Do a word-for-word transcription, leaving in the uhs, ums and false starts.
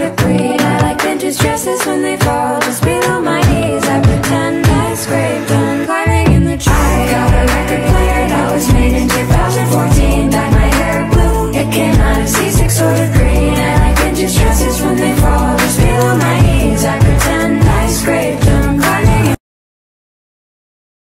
breathe. I like vintage dresses when they fall just below my